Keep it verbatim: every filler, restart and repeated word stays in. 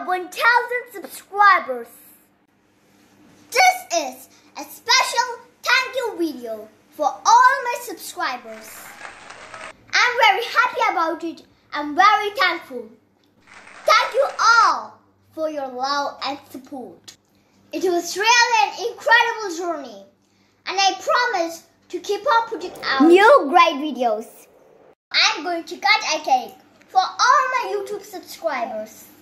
have one thousand subscribers. This is a special thank you video for all my subscribers. I'm very happy about it. I'm very thankful. Thank you all for your love and support. It was really an incredible journey, and I promise to keep on putting out new great videos. I'm going to cut a cake for all my YouTube subscribers.